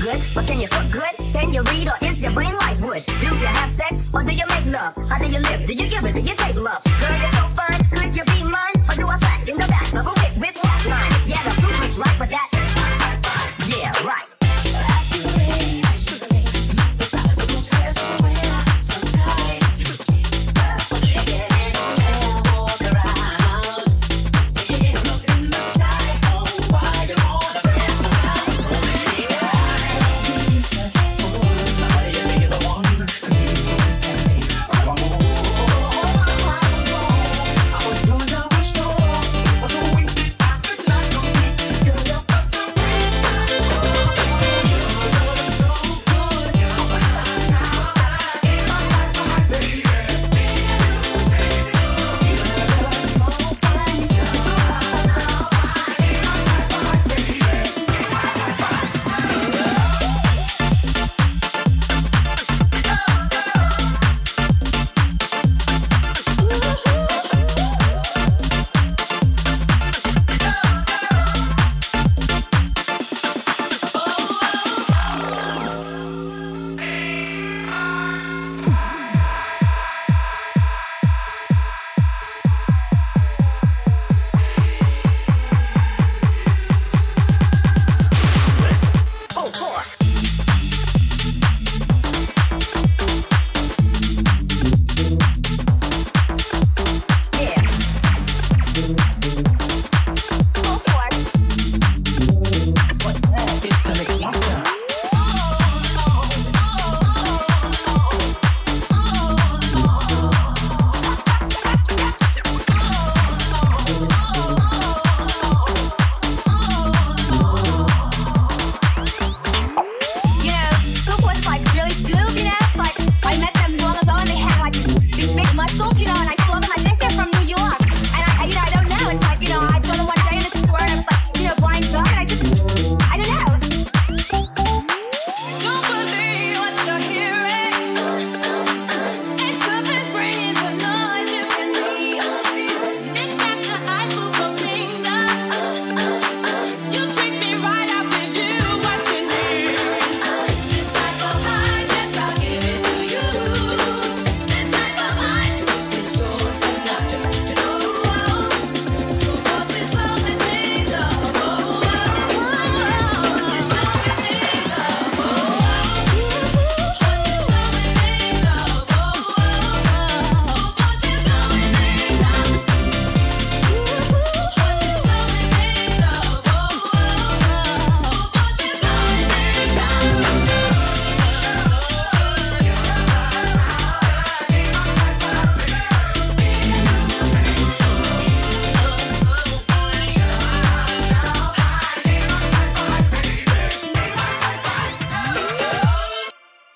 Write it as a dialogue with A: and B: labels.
A: good, but can you cook good? Can you read or is your brain like wood? Do you have sex or do you make love? How do you live? Do you give it? Do you take love? Girl, you